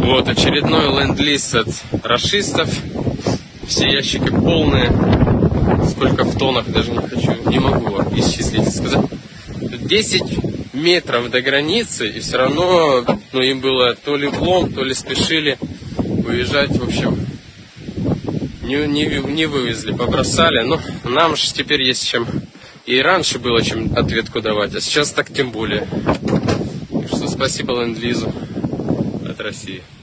Вот очередной ленд-лиз от рашистов. Все ящики полные. Сколько в тоннах, даже не могу исчислить и сказать. 10 метров до границы, и все равно им было то ли влом, то ли спешили уезжать. В общем, не вывезли, побросали. Но нам же теперь есть чем. И раньше было чем ответку давать, а сейчас так тем более. Так что спасибо ленд-лизу от России.